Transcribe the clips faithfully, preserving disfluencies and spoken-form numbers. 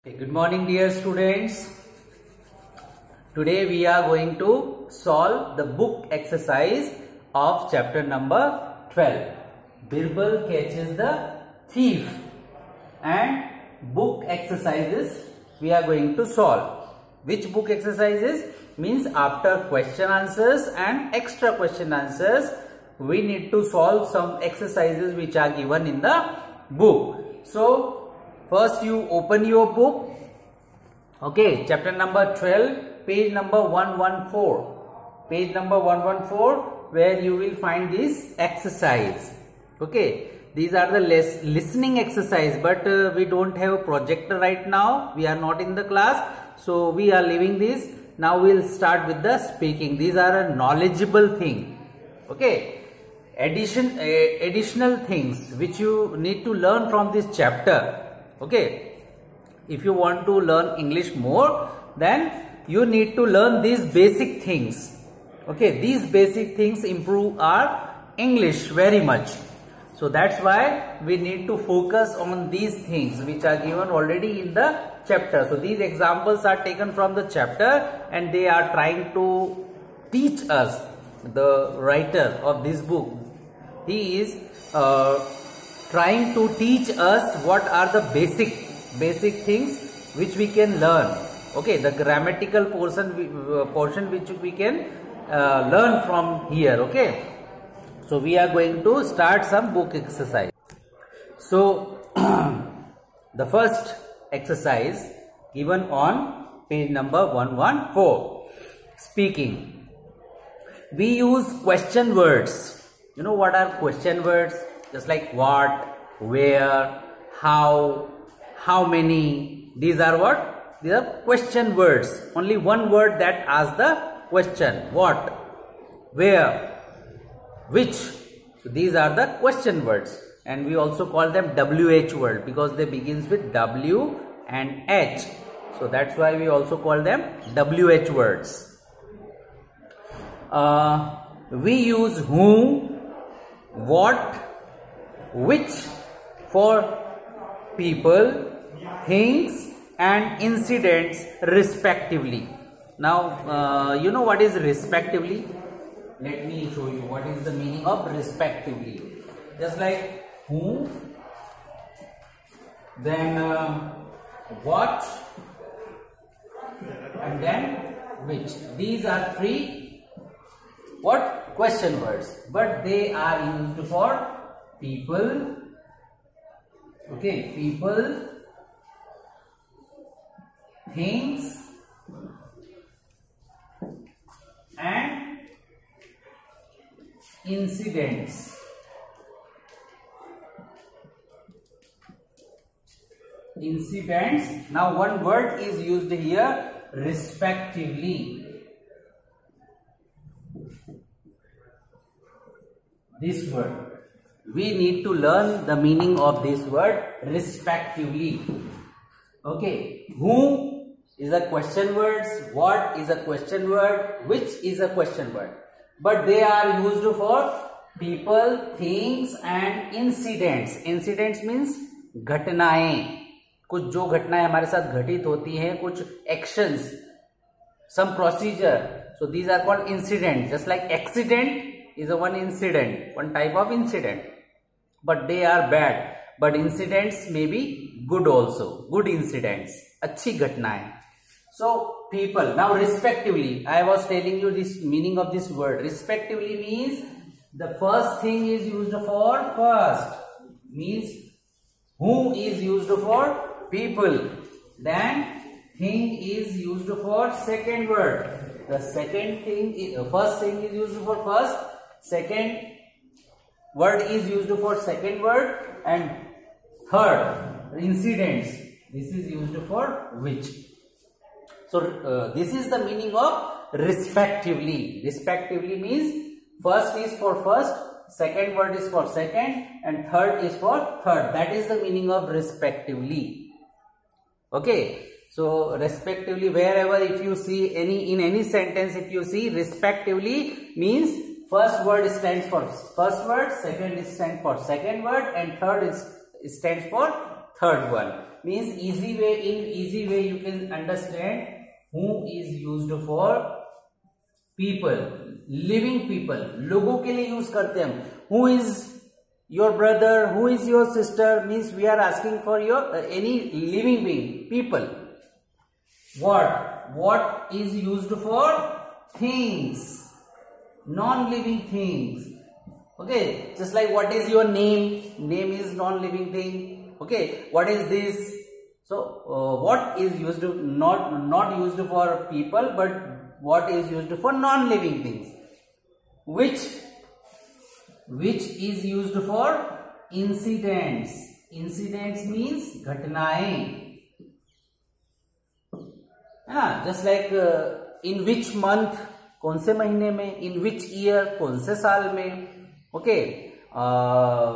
Good morning, dear students. Today we are going to solve the book exercise of chapter number twelve. Birbal catches the thief, and book exercises we are going to solve. Which book exercises? Means after question answers and extra question answers, we need to solve some exercises which are given in the book. So first you open your book. Okay, chapter number twelve, page number one one four. Page number one one four, where you will find this exercise. Okay, these are the less listening exercise, but uh, we don't have a projector right now. We are not in the class, so we are leaving this. Now we will start with the speaking. These are a knowledgeable thing. Okay, addition uh, additional things which you need to learn from this chapter. Okay, if you want to learn English more, then you need to learn these basic things. Okay, these basic things improve our English very much. So that's why we need to focus on these things which are given already in the chapter. So these examples are taken from the chapter, and they are trying to teach us, the writer of this book, he is uh, trying to teach us what are the basic basic things which we can learn. Okay, the grammatical portion uh, portion which we can uh, learn from here. Okay, so we are going to start some book exercise. So the first exercise given on page number one one four, speaking. We use question words. You know what are question words? Just like what, where, how, how many. These are what? These are question words. Only one word that asks the question. What, where, which. So these are the question words, and we also call them W H word because they begins with W and H. So that's why we also call them W H words. Uh, we use whom, what, which for people, things and incidents respectively. Now uh, you know what is respectively? Let me show you what is the meaning of respectively. Just like whom, then uh, what, and then which. These are three what? Question words, but they are used for people. Okay, people, things and incidents. Incidents. Now one word is used here, respectively. This word. We need to learn the meaning of this word, respectively. Okay, whom is a question word, what is a question word, which is a question word, but they are used for people, things and incidents. Incidents means घटनाएं, कुछ जो घटनाएं हमारे साथ घटित होती हैं, कुछ actions, some procedure. So these are called incidents. Just like accident is a one incident, one type of incident, but they are bad. But incidents may be good also, good incidents, अच्छी घटनाएं. So people. Now respectively, I was telling you this meaning of this word. Respectively means the first thing is used for first, means whom is used for people, then thing is used for second word. The second thing is, first thing is used for first, second word is used for second word, and third, incidents, this is used for which. So uh, this is the meaning of respectively. Respectively means first is for first, second word is for second, and third is for third. That is the meaning of respectively. Okay, so respectively, wherever if you see any, in any sentence, if you see respectively means first word stands for first word, second is stands for second word, and third is stands for third one. means easy way, in easy way you can understand who is used for people, living people, लोगों के लिए use करते हैं हम. Who is your brother, who is your sister, means we are asking for your uh, any living being, people. What? What is used for things, non-living things. Okay, just like what is your name? Name is non-living thing. Okay, what is this? So uh, what is used to, not not used for people, but what is used for non-living things? Which which is used for incidents. Incidents means घटनाएं. हाँ, just like uh, in which month, कौन से महीने में, in which year, कौन से साल में. Okay, uh,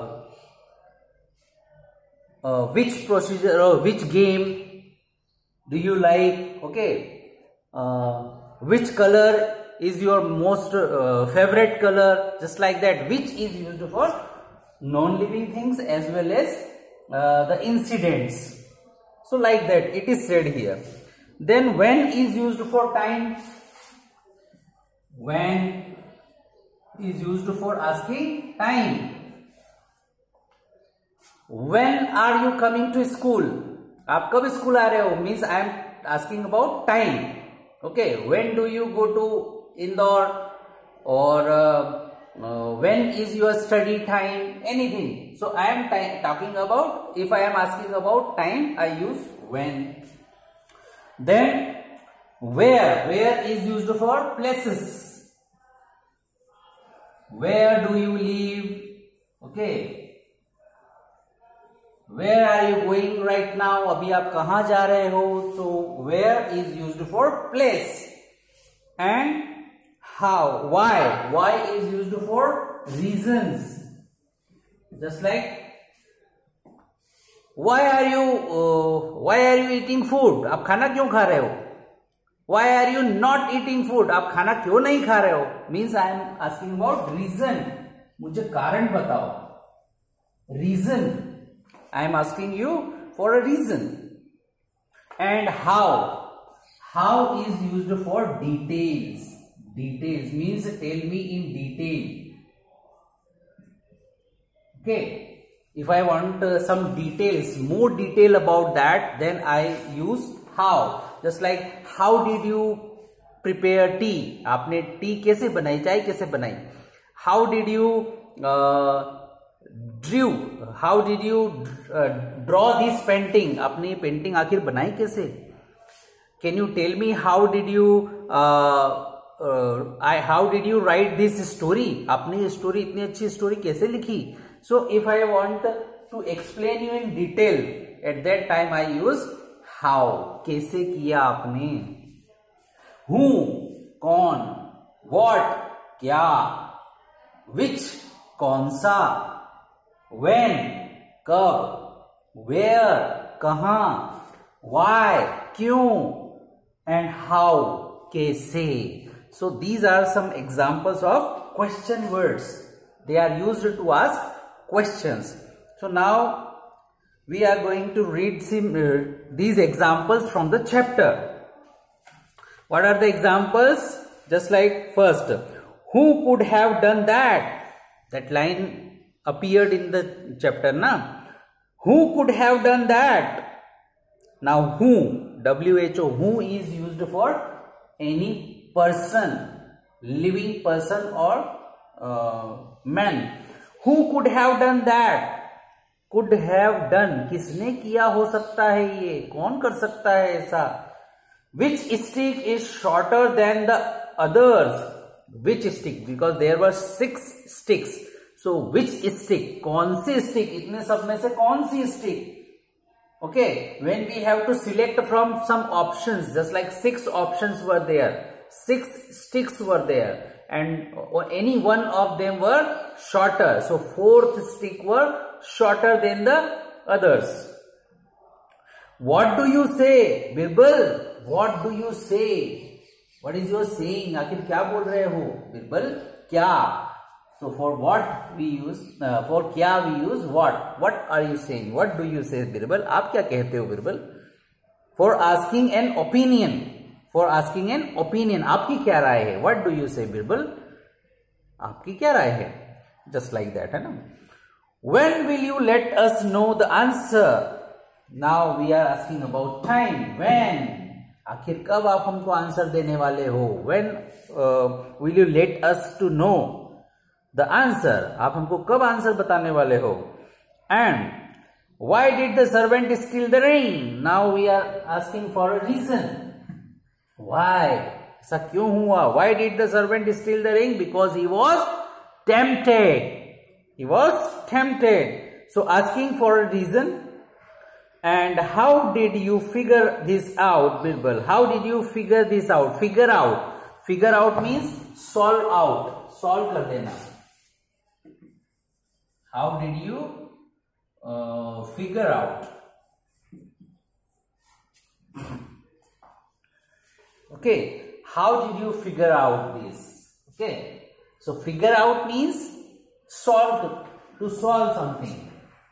uh, which procedure or which game do you like? Okay, uh, which color is your most uh, favorite color? Just like that, which is used for non-living things as well as uh, the incidents. So like that it is said here. Then when is used for time. When is used for asking time. When are you coming to school? आप कब school आ रहे हो, means I am asking about time. Okay, when do you go to Indore, or uh, uh, when is your study time, anything. So I am talking about, if I am asking about time, I use when. Then where, where is used for places. Where do you live? Okay, where are you going right now? अभी आप कहाँ जा रहे हो? So where is used for place. And how, why, why is used for reasons. Just like why are you uh, why are you eating food? आप खाना क्यों खा रहे हो? Why are you not eating food? आप खाना क्यों नहीं खा रहे हो? Means I am asking about reason. मुझे कारण बताओ. Reason. I am asking you for a reason. And how. How is used for details. Details means tell me in detail. Okay. If I want uh, some details, more detail about that, then I use how. Just like how did you prepare tea? आपने tea कैसे बनाई, चाय कैसे बनाई? How did you uh, drew? How did you uh, draw this painting? आपने painting आखिर बनाई कैसे? Can you tell me how did you uh, uh, I how did you write this story? आपने ये स्टोरी, इतनी अच्छी स्टोरी कैसे लिखी? So if I want to explain you in detail, at that time I use how. कैसे किया आपने. Who, कौन. What, क्या. Which, कौन सा. When, कब. Where, कहाँ. Why, क्यों. And how, कैसे. So these are some examples of question words. They are used to ask questions. So now we are going to read some, uh, these examples from the chapter. What are the examples? Just like first, who could have done that? That line appeared in the chapter, na? Who could have done that? Now who, W H O, who is used for any person, living person or uh, man. Who could have done that? Could have done, किसने किया हो सकता है ये, कौन कर सकता है ऐसा. Which stick is shorter than the others? Which stick? Because there were six sticks. So which stick? कौन सी stick? इतने सब में से कौन सी stick? Okay, when we have to select from some options, just like six options were there, six sticks were there, and any one of them were shorter. So fourth stick were shorter than the others. What do you say, Birbal? What do you say? What is your saying? आखिर क्या बोल रहे हो, Birbal? क्या? So for what we use, uh, for क्या we use what? What are you saying? What do you say, Birbal? आप क्या कहते हो, Birbal? For asking an opinion. For asking an opinion. आपकी क्या राय है? What do you say, Birbal? आपकी क्या राय है? Just like that, है ना? When will you let us know the answer? Now we are asking about time. When? आखिर कब आप हमको आंसर देने वाले हो? When uh, will you let us to know the answer? आप हमको कब आंसर बताने वाले हो? And why did the servant steal the ring? Now we are asking for a reason. Why? ऐसा क्यों हुआ? Why did the servant steal the ring? Because he was tempted. He was tempted. So asking for a reason. And how did you figure this out, Birbal? How did you figure this out? Figure out. Figure out means solve out. Solve कर देना. How did you uh, figure out? Okay. How did you figure out this? Okay. So figure out means solve, to solve something.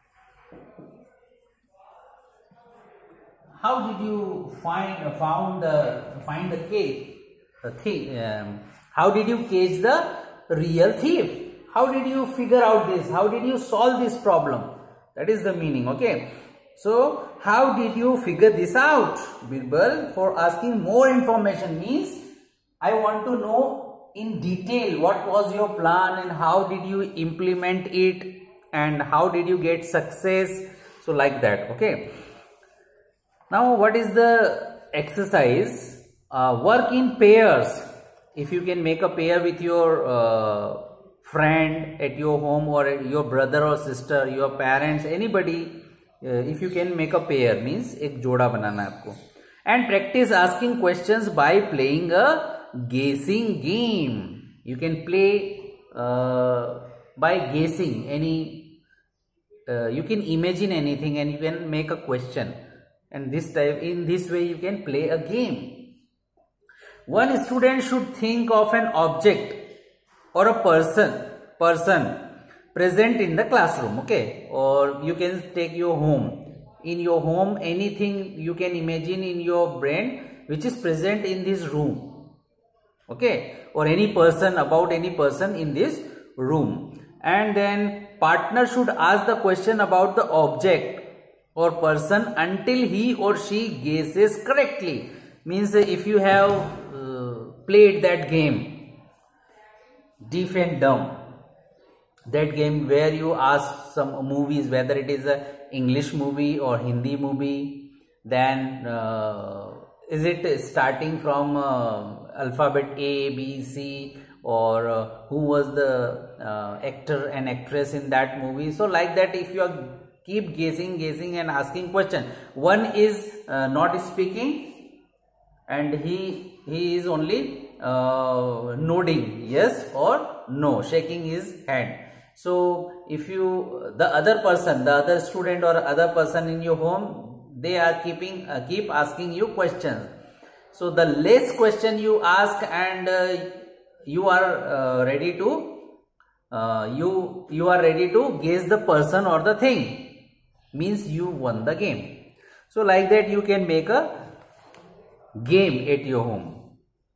How did you find uh, found the find the case the thief? Um, how did you catch the real thief? How did you figure out this? How did you solve this problem? That is the meaning. Okay. So how did you figure this out, Birbal? For asking more information means I want to know in detail what was your plan and how did you implement it and how did you get success. So like that. Okay. Now, what is the exercise? Uh, work in pairs. If you can make a pair with your uh, friend at your home or your brother or sister, your parents, anybody, uh, if you can make a pair, means एक जोड़ा बनाना है आपको. And practice asking questions by playing a guessing game. You can play uh, by guessing any. Uh, you can imagine anything and you can make a question. And this type, in this way you can play a game. One student should think of an object or a person person present in the classroom. Okay, or you can take your home. In your home, anything you can imagine in your brain which is present in this room. Okay, or any person, about any person in this room. And then partner should ask the question about the object or person until he or she guesses correctly. Means if you have uh, played that game, Deaf and Dumb, that game where you ask some movies, whether it is a English movie or Hindi movie, then uh, is it starting from uh, alphabet A, B, C, or uh, who was the uh, actor and actress in that movie? So like that, if you are keep guessing, guessing and asking question. One is uh, not speaking and he he is only uh, nodding yes or no, shaking his hand. So if you, the other person, the other student or other person in your home, they are keeping uh, keep asking you questions. So the less question you ask and uh, you are uh, ready to uh, you you are ready to guess the person or the thing. Means you won the game. So like that you can make a game at your home.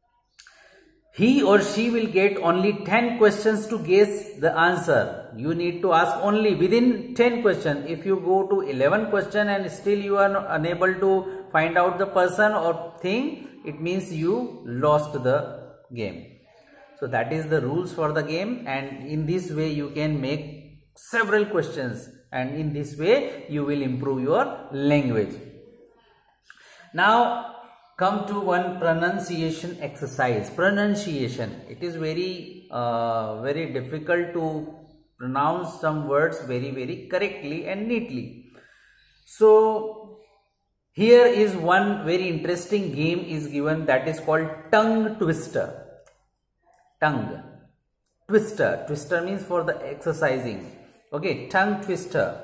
He or she will get only ten questions to guess the answer. You need to ask only within ten questions. If you go to eleven questions and still you are not unable to find out the person or thing, it means you lost the game. So that is the rules for the game, and in this way you can make several questions. And in this way, you will improve your language. Now, come to one pronunciation exercise. Pronunciation. It is very, uh, very difficult to pronounce some words very, very correctly and neatly. So, here is one very interesting game is given, that is called tongue twister. Tongue twister. Twister means for the exercising. Okay, tongue twister.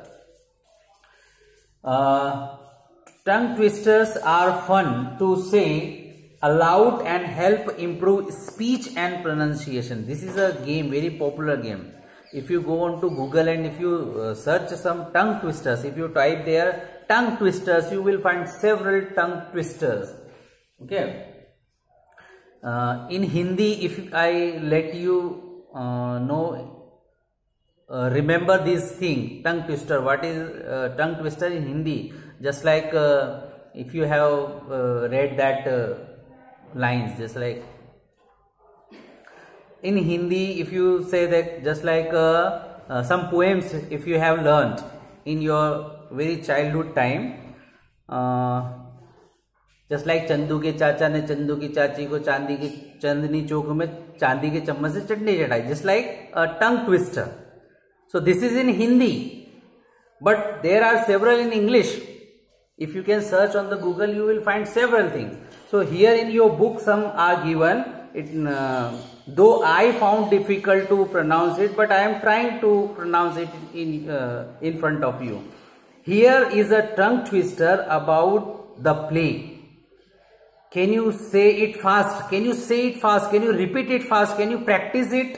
Uh, tongue twisters are fun to say aloud and help improve speech and pronunciation. This is a game, very popular game. if you go on to Google and if you uh, search some tongue twisters, if you type there tongue twisters, you will find several tongue twisters. Okay. Uh, in Hindi, if I let you uh, know, uh, remember this thing, tongue twister. What is uh, tongue twister in Hindi? Just like uh, if you have uh, read that uh, lines, just like in Hindi, if you say that, just like uh, uh, some poems, if you have learned in your very childhood time, uh, just like Chandu के चाचा ने चंदू की चाची को चांदी की चांदनी चौक में चांदी के चम्मच से चटनी चटाई, just like a tongue twister. So this is in Hindi, but there are several in English. If you can search on the Google, you will find several things. So here in your book some are given. It though I found difficult to pronounce it, but I am trying to pronounce it in in front of you. Here is a tongue twister about the play. Can you say it fast? Can you say it fast? Can you repeat it fast? Can you practice it?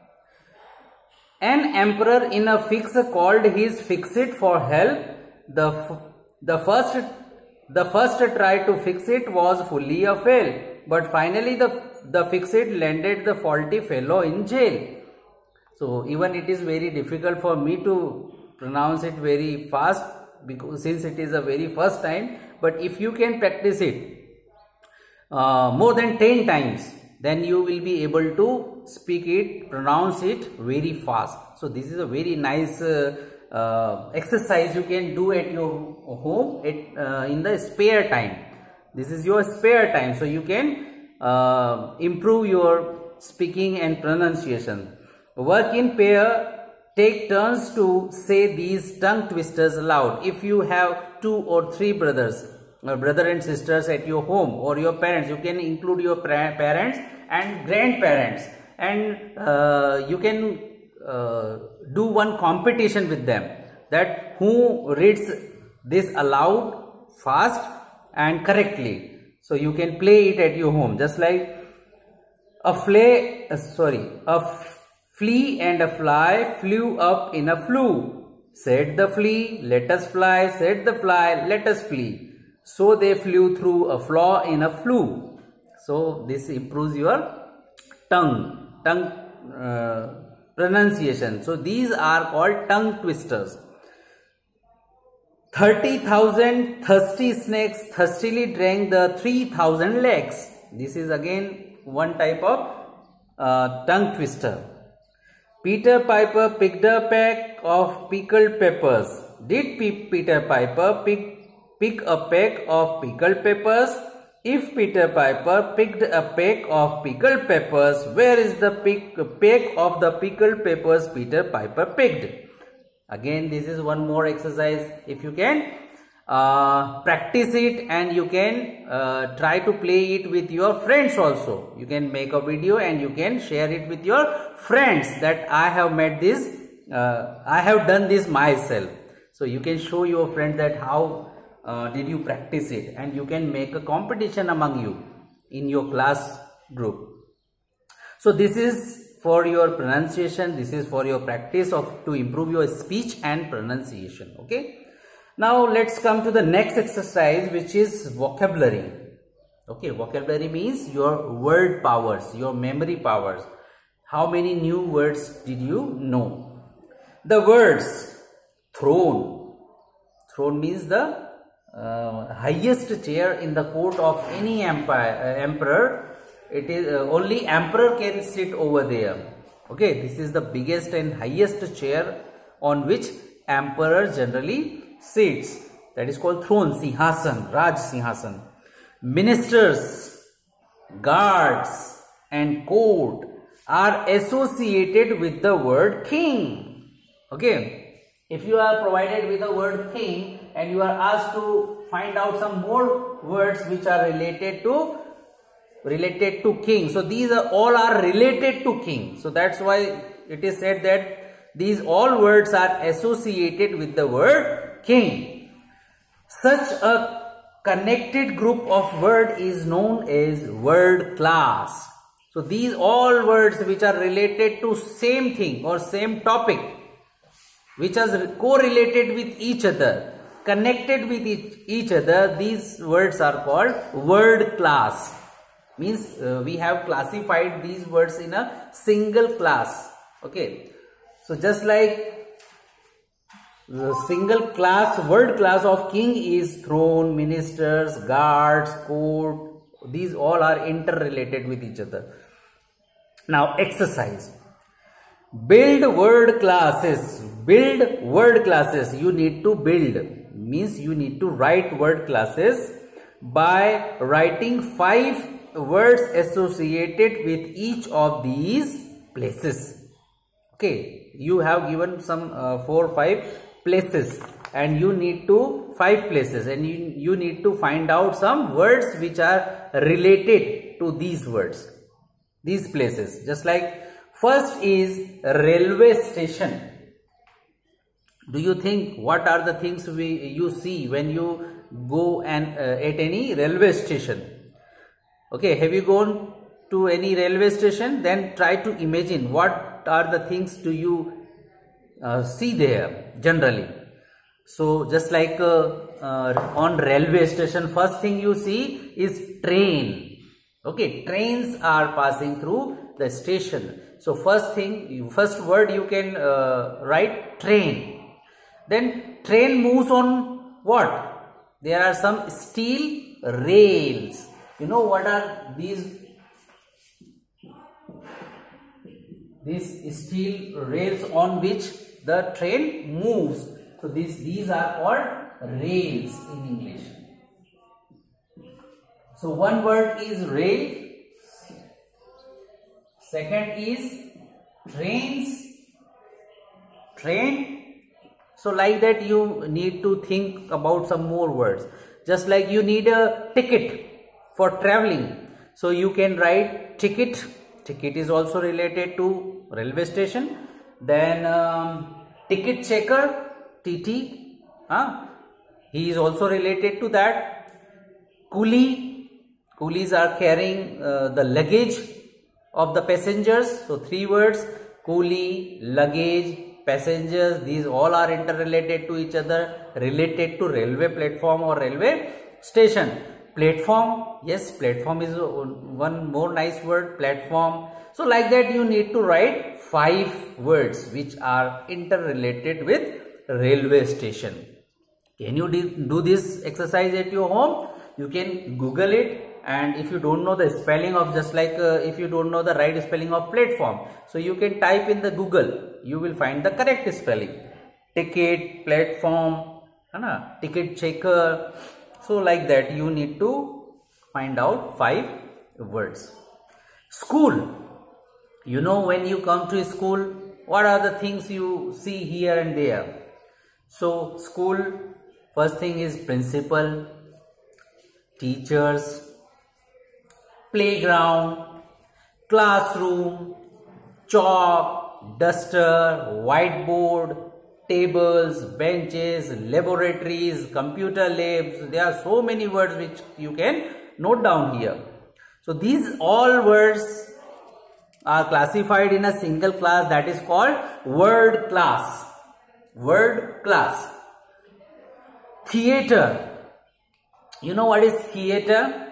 An emperor in a fix called his fixit for help. The the first the first try to fix it was fully a fail, but finally the the fixit landed the faulty fellow in jail. So even it is very difficult for me to pronounce it very fast, because since it is a very first time. But if you can practice it Uh, more than ten times, then you will be able to speak it, pronounce it very fast. So this is a very nice uh, uh, exercise you can do at your home at uh, in the spare time. This is your spare time, so you can uh, improve your speaking and pronunciation. Work in pair. Take turns to say these tongue twisters aloud. If you have two or three brothers, brother and sisters at your home, or your parents, you can include your parents and grandparents, and uh, you can uh, do one competition with them, that who reads this aloud fast and correctly. So you can play it at your home, just like a flea uh, sorry a flea and a fly flew up in a flue. Said the flea, let us fly. Said the fly, let us flee. So they flew through a flaw in a flue. So this improves your tongue, tongue uh, pronunciation. So these are called tongue twisters. thirty thousand thirsty snakes thirstily drank the three thousand lakes. This is again one type of uh, tongue twister. Peter Piper picked a peck of pickled peppers. Did Peter Piper pick Pick a peck of pickled peppers? If Peter Piper picked a peck of pickled peppers, where is the pick, peck of the pickled peppers Peter Piper picked? Again, this is one more exercise. If you can uh, practice it, and you can uh, try to play it with your friends also. You can make a video and you can share it with your friends that I have made this, uh, I have done this myself. So you can show your friends that how Uh, did you practice it, and you can make a competition among you in your class group. So this is for your pronunciation, this is for your practice of to improve your speech and pronunciation. Okay, now let's come to the next exercise, which is vocabulary. Okay, vocabulary means your word powers, your memory powers. How many new words did you know? The words throne. Throne means the Uh, highest chair in the court of any empire, uh, emperor. It is uh, only emperor can sit over there. Okay, this is the biggest and highest chair on which emperor generally sits. That is called throne, Sinhasan, Raj Sinhasan. Ministers, guards and court are associated with the word king. Okay, if you are provided with the word king, and you are asked to find out some more words which are related to related to king. So these are all are related to king. So that's why it is said that these all words are associated with the word king. Such a connected group of word is known as word class. So these all words which are related to same thing or same topic, which are correlated with each other, connected with each, each other, these words are called word class. Means uh, we have classified these words in a single class. Okay. So just like the single class, word class of king is throne, ministers, guards, court. These all are interrelated with each other. Now exercise. Build word classes. Build word classes. You need to build. Means you need to write word classes by writing five words associated with each of these places. Okay. You have given some uh, four five places, and you need to five places, and you, you need to find out some words which are related to these words, these places. Just like first is railway station. Do you think what are the things we you see when you go and uh, at any railway station? Okay, have you gone to any railway station? Then try to imagine what are the things do you uh, see there generally. So just like uh, uh, on railway station, first thing you see is train. Okay, trains are passing through the station. So first thing, first word you can uh, write train. Then train moves on what? There are some steel rails. You know what are these? These steel rails on which the train moves. So these, these are called rails in English. So one word is rail. Second is trains. Train. So like that you need to think about some more words. Just like you need a ticket for traveling. So you can write ticket. Ticket is also related to railway station. Then um, ticket checker. T T, huh? He is also related to that. Coolie, coolies are carrying uh, the luggage of the passengers. So three words: coolie, luggage, passengers. These all are interrelated to each other, related to railway platform or railway station. Platform, yes, platform is one more nice word. Platform. So like that you need to write five words which are interrelated with railway station. Can you do this exercise at your home? You can Google it, and if you don't know the spelling of, just like uh, if you don't know the right spelling of platform, so you can type in the Google, you will find the correct spelling. Ticket, platform, है ticket checker. So like that you need to find out five words. School. You know, when you come to school, what are the things you see here and there? So school, first thing is principal, teachers, playground, classroom, chalk, duster, whiteboard, tables, benches, laboratories, computer labs. There are so many words which you can note down here. So these all words are classified in a single class, that is called word class. Word class. Theater. You know what is theater?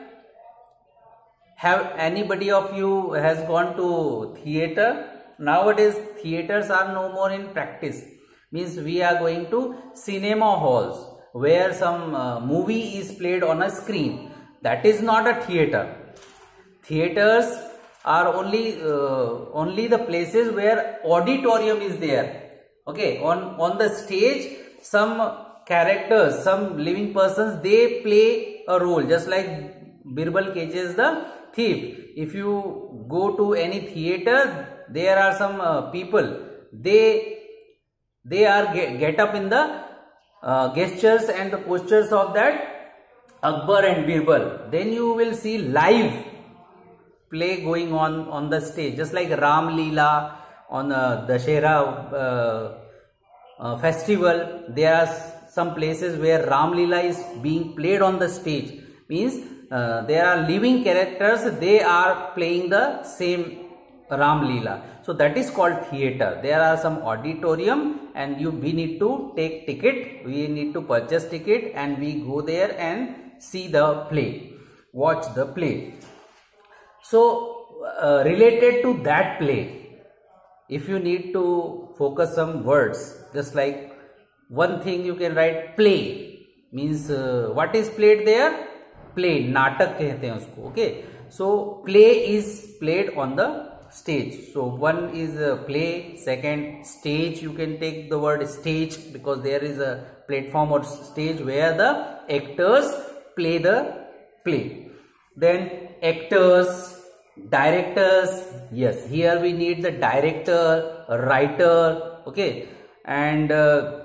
Have anybody of you has gone to theater? Nowadays theaters are no more in practice. Means we are going to cinema halls where some uh, movie is played on a screen. That is not a theater. Theaters are only uh, only the places where auditorium is there. Okay, on on the stage some characters, some living persons, they play a role, just like Birbal catches the thief. If you go to any theater, there are some uh, people, they they are get, get up in the uh, gestures and the postures of that Akbar and Birbal. Then you will see live play going on on the stage, just like Ram Leela on uh, Dashera uh, uh, festival. There are some places where Ram Leela is being played on the stage. Means uh, there are living characters, they are playing the same Ram Leela. So that is called theater. There are some auditorium and you we need to take ticket, we need to purchase ticket and we go there and see the play, watch the play. So uh, related to that play, if you need to focus some words, just like one thing you can write play, means uh, what is played there? Play, natak कहते हैं उसको. Okay, so play is played on the stage. So one is a play, second stage, you can take the word stage because there is a platform or stage where the actors play the play. Then actors, directors, yes, here we need the director, writer, okay, and uh,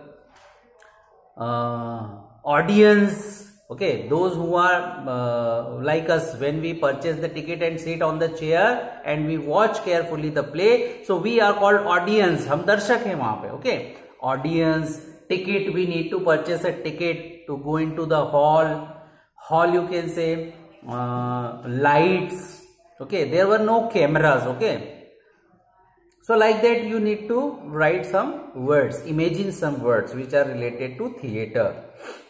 uh, audience. Okay, those who are uh, like us, when we purchase the ticket and sit on the chair and we watch carefully the play, so we are called audience. हम दर्शक हैं वहाँ पे. Okay, audience. Ticket, we need to purchase a ticket to go into the hall. Hall, you can say. Uh, lights. Okay, there were no cameras. Okay, so like that you need to write some words, imagine some words which are related to theater.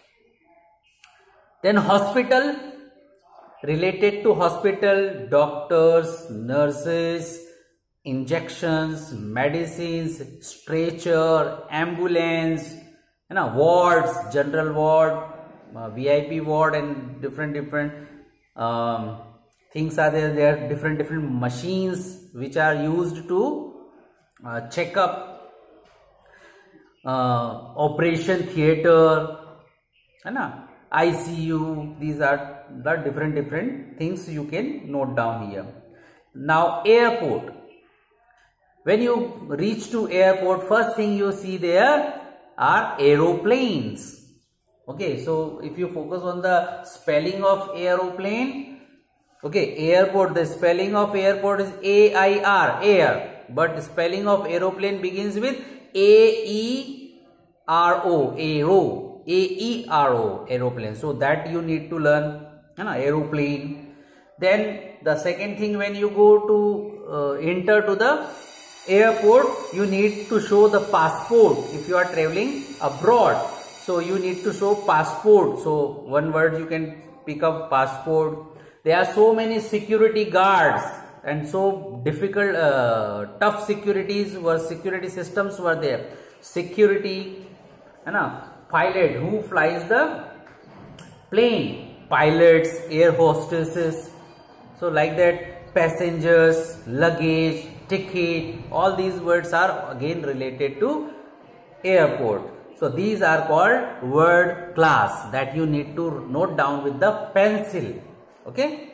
Then hospital, related to hospital, doctors, nurses, injections, medicines, stretcher, ambulance, you know, wards, general ward, uh, V I P ward, and different different um, things are there. There are different different machines which are used to uh, check up, uh, operation theater, है ना? I C U, these are the different different things you can note down here. Now airport, when you reach to airport, first thing you see there are aeroplanes. Okay, so if you focus on the spelling of aeroplane, okay, airport, the spelling of airport is A I R, air, but the spelling of aeroplane begins with A E R O, aero. A E R O, aeroplane. So that you need to learn, you know, aeroplane. Then the second thing, when you go to uh, enter to the airport, you need to show the passport if you are traveling abroad. So you need to show passport. So one word you can pick up, passport. There are so many security guards and so difficult, uh, tough securities were security systems were there. Security, you know, pilot, who flies the plane, pilots, air hostesses, so like that, passengers, luggage, ticket, all these words are again related to airport. So these are called word class that you need to note down with the pencil. Okay.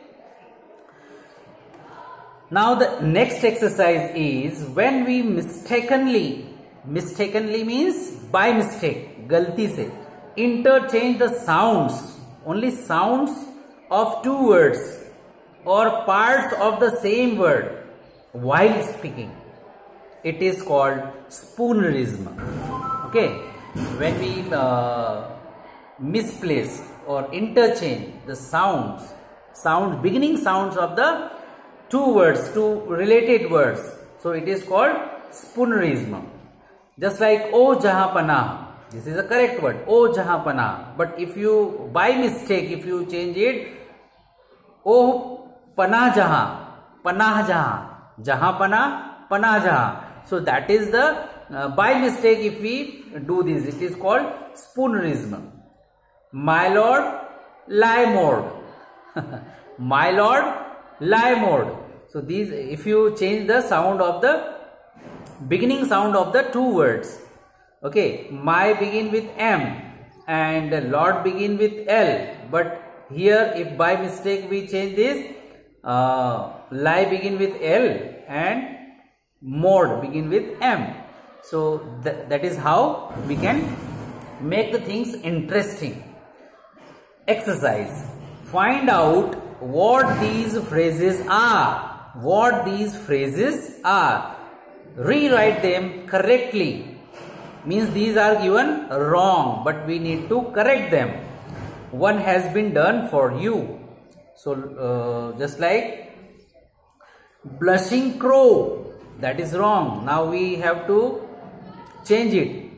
Now the next exercise is when we mistakenly, mistakenly means by mistake, galti se, interchange the sounds, only sounds of two words or parts of the same word while speaking. It is called spoonerism. Okay, when we uh, misplace or interchange the sounds, sound beginning sounds of the two words, two related words, so it is called spoonerism. Just like O Jahanpanah, this is a correct word, O Jahanpanah. But if you, by mistake, if you change it, O Panah Jahan, Panah Jahan, Jahanpanah, Panah Jahan. So that is the, uh, by mistake if we do this, it is called spoonerism. My lord, lie mode. My lord, lie mode. So these, if you change the sound of the beginning sound of the two words, okay, my begin with M and Lord begin with L, but here if by mistake we change this, uh, lie begin with L and mode begin with M. So th that is how we can make the things interesting. Exercise, find out what these phrases are. What these phrases are. Rewrite them correctly. Means these are given wrong, but we need to correct them. One has been done for you. So uh, just like blushing crow, that is wrong. Now we have to change it.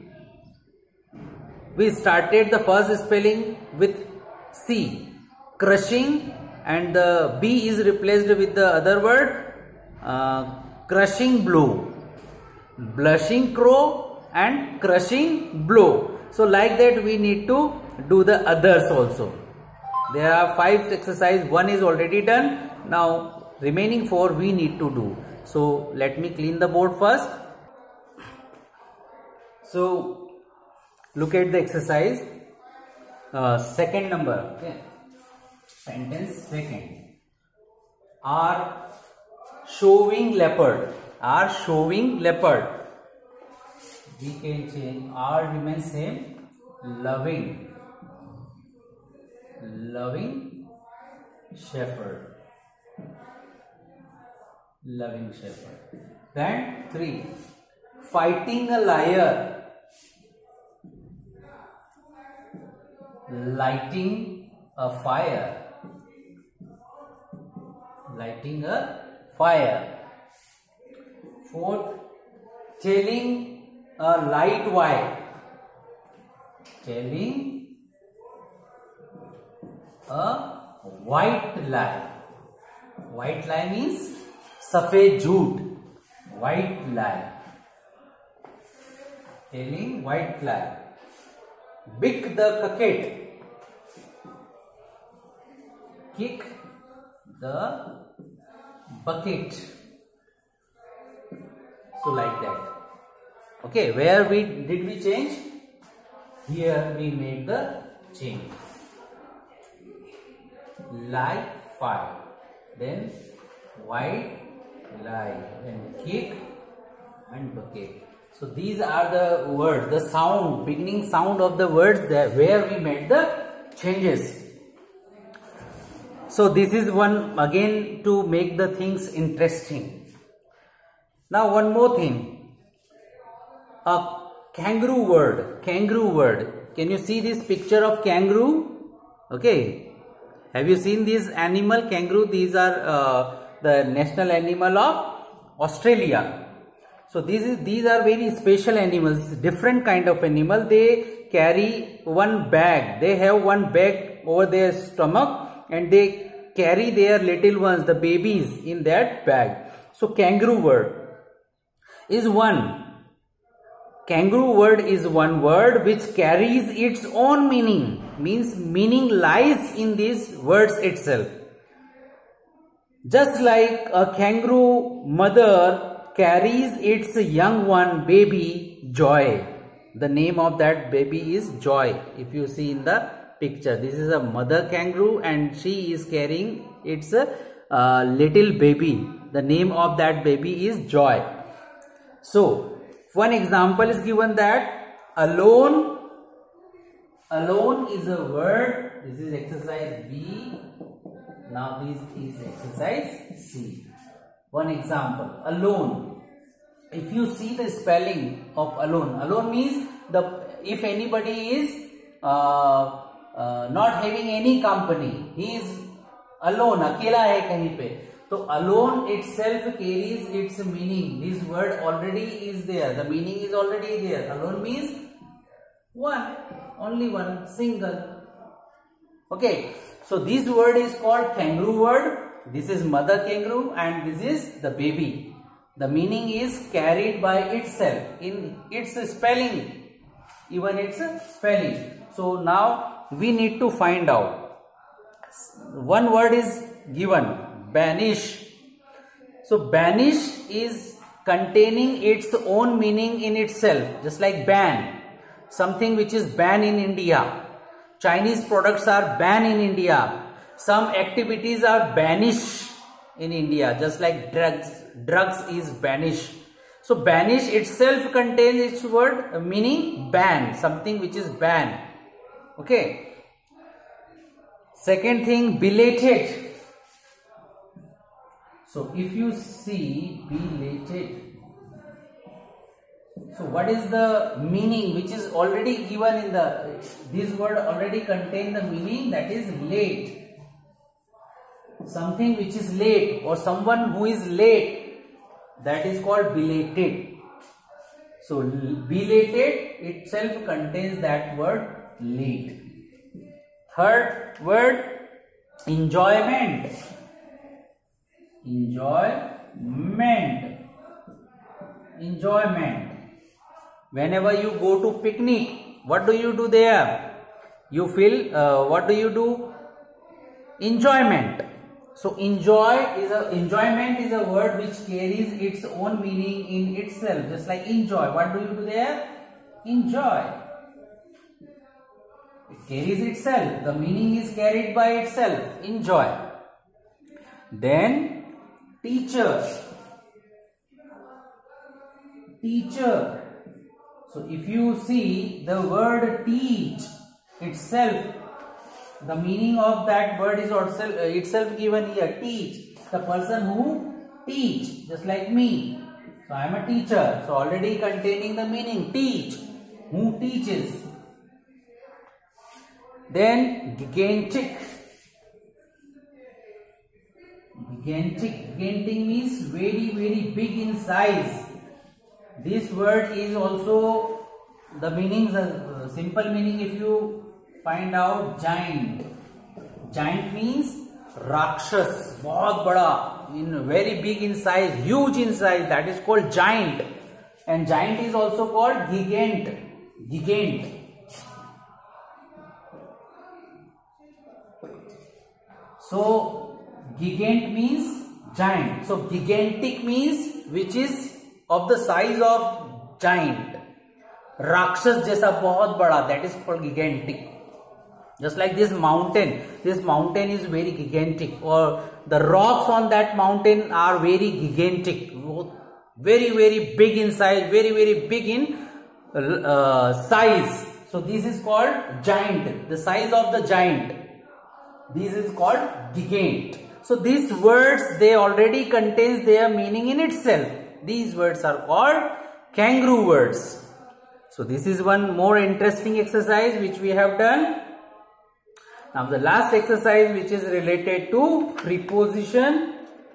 We started the first spelling with C, crushing, and the B is replaced with the other word, uh, crushing blow. Blushing crow and crushing blow. So like that we need to do the others also. There are five exercises, one is already done. Now remaining four we need to do. So let me clean the board first. So look at the exercise. Uh, second number. Okay. Sentence second. Are showing leopard. Are showing leopard. We can change. Are remains same. Loving. Loving shepherd. Loving shepherd. Then three. Fighting a liar. Lighting a fire. Lighting a fire. Fourth. Telling a light wire. Telling a white lie. White lie means safed jhoot. White lie. Telling white lie. Kick the bucket. Kick the bucket. So like that. Okay, where we did we change? Here we made the change. Lie fire. Then white lie. Then kick and bucket. So these are the words, the sound, beginning sound of the words there where we made the changes. So this is one again to make the things interesting. Now one more thing. A kangaroo word. Kangaroo word. Can you see this picture of kangaroo? Okay. Have you seen this animal kangaroo? These are uh, the national animal of Australia. So these is these are very special animals, different kind of animal. They carry one bag. They have one bag over their stomach and they carry their little ones, the babies, in that bag. So kangaroo word is one. Kangaroo word is one word which carries its own meaning. Means meaning lies in these words itself. Just like a kangaroo mother carries its young one baby Joy. The name of that baby is Joy. If you see in the picture, this is a mother kangaroo and she is carrying its uh, little baby. The name of that baby is Joy. So one example is given that alone. Alone is a word. This is exercise B. Now this is exercise C. One example, alone. If you see the spelling of alone, alone means the if anybody is uh, uh, not having any company, he is alone, अकेला है कहीं पे. So alone itself carries its meaning. This word already is there. The meaning is already there. Alone means one, only one, single. Okay. So this word is called kangaroo word. This is mother kangaroo and this is the baby. The meaning is carried by itself in its spelling, even its spelling. So now we need to find out. One word is given, banish. So banish is containing its own meaning in itself, just like ban. Something which is banned in India. Chinese products are banned in India. Some activities are banished in India, just like drugs. Drugs is banished. So banish itself contains its word meaning ban, something which is banned. Okay. Second thing, belated. So if you see belated, so what is the meaning which is already given in the, this word already contain the meaning, that is late. something which is late or someone who is late, that is called belated. So belated itself contains that word late. Third word, enjoyment. Enjoyment. Enjoyment. Whenever you go to picnic, what do you do there? You feel, uh, what do you do? Enjoyment. So enjoy is a enjoyment is a word which carries its own meaning in itself. Just like enjoy. What do you do there? Enjoy. It carries itself. The meaning is carried by itself. Enjoy. Then teacher. Teacher. So if you see the word teach itself, the meaning of that word is also itself given here. Teach. The person who teach. Just like me. So I am a teacher. So already containing the meaning. Teach. Who teaches. Then gigantic. Gigantic. Gigantic means very very big in size. This word is also the meaning, the simple meaning if you find out, giant. Giant means Rakshas, बहुत बड़ा, in very big in size, huge in size, that is called giant. And giant is also called gigant. Gigant. So gigant means giant. So gigantic means which is of the size of giant. Rakshas जैसा बहुत बड़ा, that is called gigantic. Just like this mountain, this mountain is very gigantic, or the rocks on that mountain are very gigantic, very very big in size, very very big in uh, size. So this is called giant, the size of the giant. This is called gigant. So these words, they already contains their meaning in itself. These words are called kangaroo words. So this is one more interesting exercise which we have done. Now the last exercise which is related to preposition.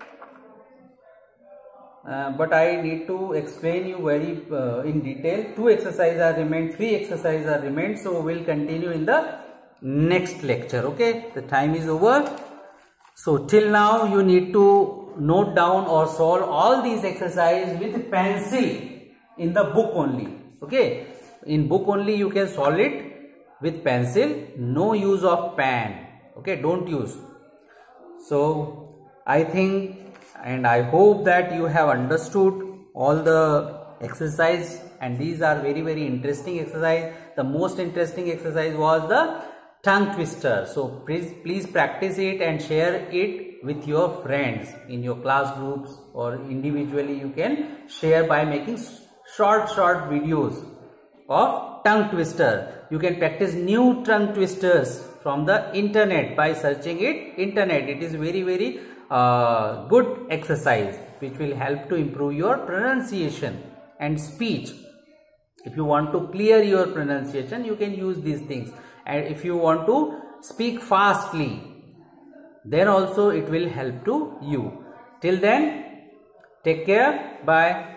Uh, but I need to explain you very uh, in detail. Two exercises are remained, three exercises are remained. So we will continue in the next lecture. Okay, the time is over. So till now you need to note down or solve all these exercises with pencil in the book only. Okay, in book only you can solve it with pencil, no use of pen. Okay, don't use. So I think and I hope that you have understood all the exercise, and these are very very interesting exercise. The most interesting exercise was the tongue twister. So please please practice it and share it with your friends in your class groups, or individually you can share by making short short videos of tongue twister. You can practice new tongue twisters from the internet by searching it internet. It is very very uh, good exercise which will help to improve your pronunciation and speech. If you want to clear your pronunciation, you can use these things. And if you want to speak fastly, then also it will help to you. Till then, take care. Bye.